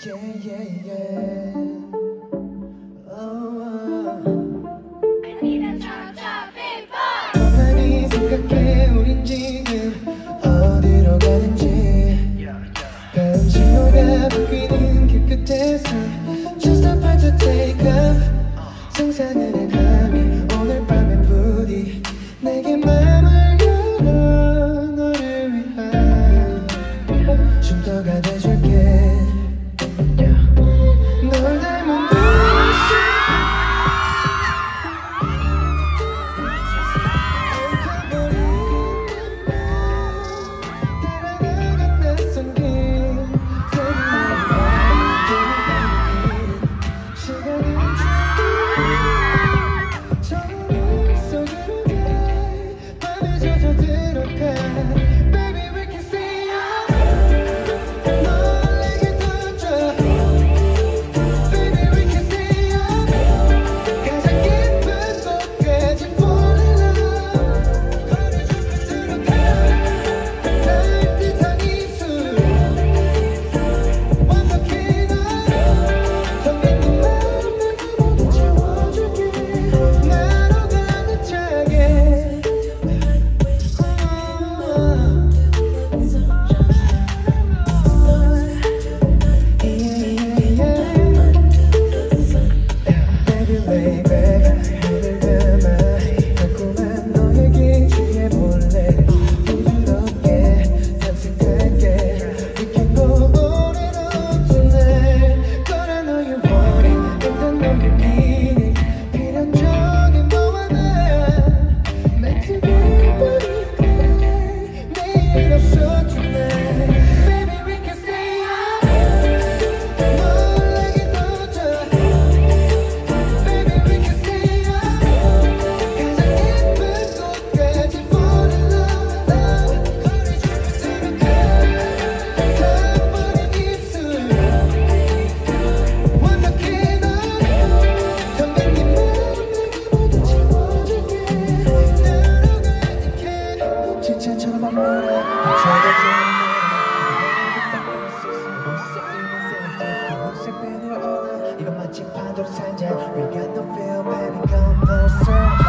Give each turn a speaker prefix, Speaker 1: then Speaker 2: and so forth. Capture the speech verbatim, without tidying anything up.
Speaker 1: Yeah, yeah, yeah. Oh,
Speaker 2: I need a chop chop big boy.
Speaker 1: 가만히 생각해 우린 지금 어디로 가는지. 다음 신호가 바뀌는 길 끝에서 Just about to take off. 상상을 해가며 오늘 밤에 부디 내게 맘을 열어 너를 위한 쉼터가 돼줄게. 널 닮은 도시 엉켜버린 맘 따라가는 낯선 길 새로운 밤 시간은 저녁 속으로 돼 밤에 젖어들어가. Baby we can stay up 널 내게 던져. Baby we can stay up 가장 깊은 곳까지 fall in love. 거리 좁혀 들어가 따뜻한 이슬 완벽해 너 텅빈 네 마음 내게 모두 채워줄게. 나로 가득 차게. Baby lay back 눈을 감아 달콤한 너에게 취해볼래. 부드럽게 탐색할게. We can go on and on tonight. But I know you want it and I know you need it. 필연적인 너와 나 meant to be 보니까 내일 없어 tonight. Baby we can stay up 널 내게 던져. Baby we can stay up 가장 깊은 곳까지 fall in love. 거리 좁혀 들어가 닿아버린 입술 완벽해 너 텅빈 네 마음 내게 모두 채워줄게. 나로 가득해 칭찬처럼 말해라. 이건 마치 파도를 산자. We got no feel baby come closer.